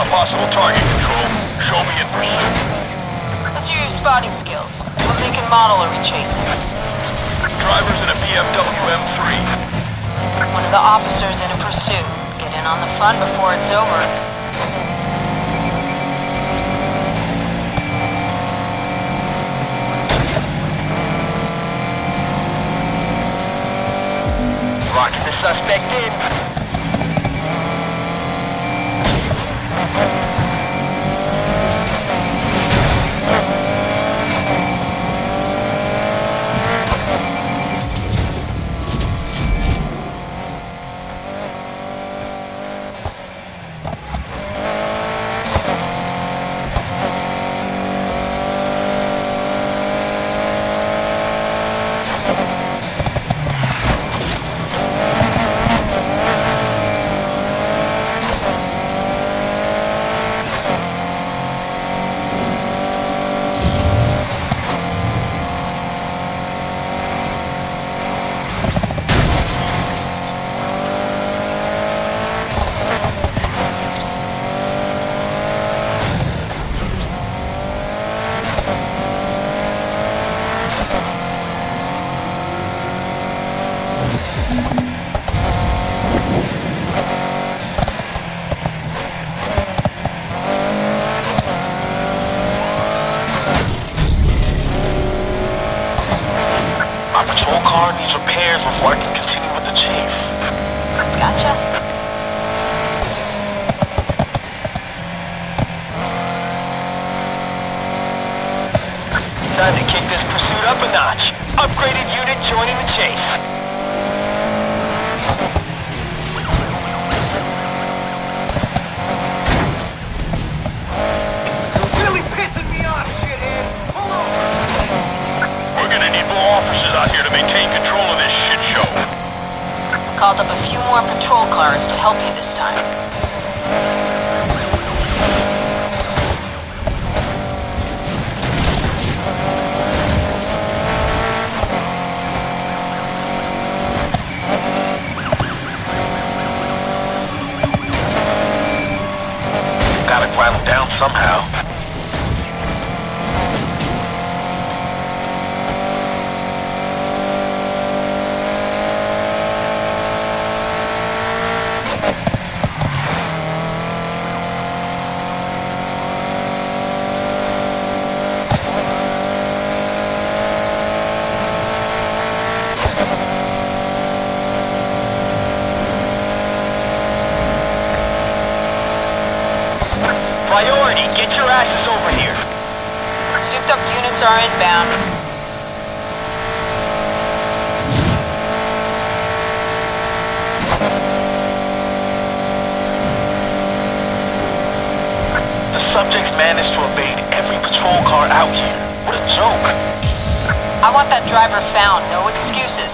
Possible target control. Show me in pursuit. Let's hear your spotting skills. What make and model are we chasing? Drivers in a BMW M3. One of the officers in a pursuit. Get in on the fun before it's over. Locking the suspect in. Time to kick this pursuit up a notch. Upgraded unit joining the chase. You're really pissing me off, shithead! Pull over! We're gonna need more officers out here to maintain control of this shit show. Called up a few more patrol cars to help you this time. Gotta grind them down somehow. Priority, get your asses over here. Souped up units are inbound. The subjects managed to evade every patrol car out here. What a joke. I want that driver found, no excuses.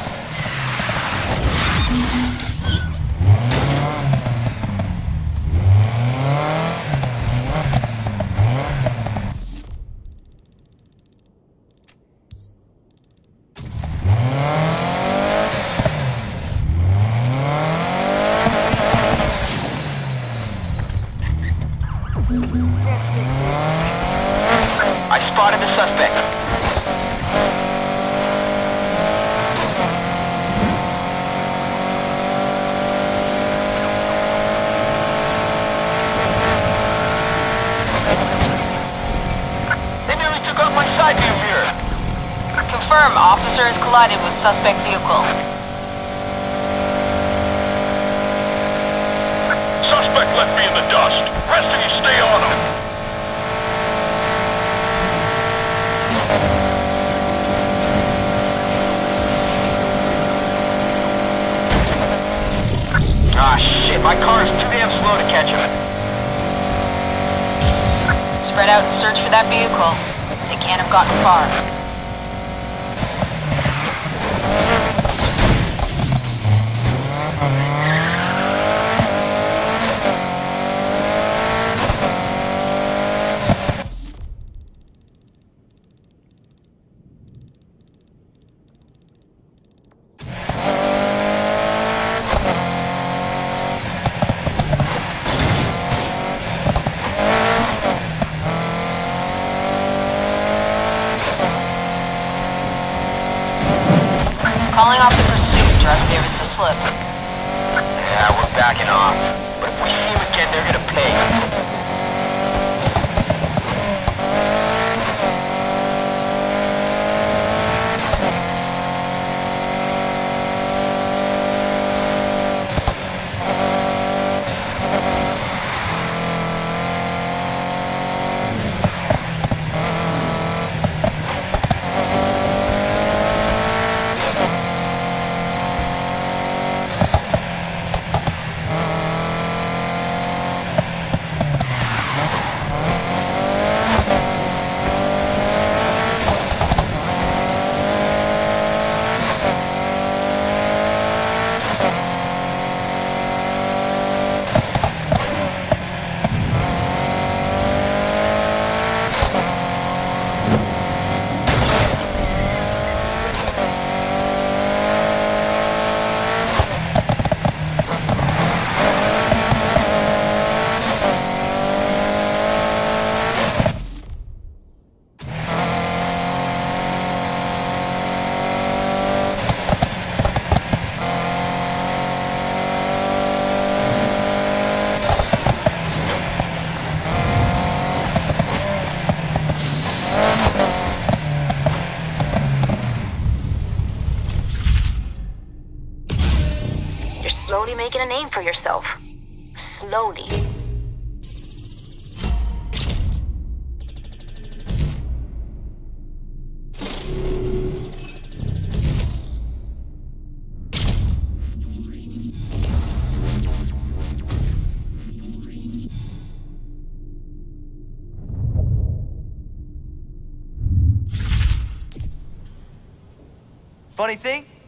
I spotted the suspect. They nearly took out my side view mirror. Confirm, officer has collided with suspect vehicle. Suspect left me in the dust. Rest of you stay on him. Ah, shit, my car is too damn slow to catch him. Spread out and search for that vehicle. They can't have gotten far. backing off. But if we see them again, they're gonna pay. Slowly making a name for yourself. Slowly. Funny thing,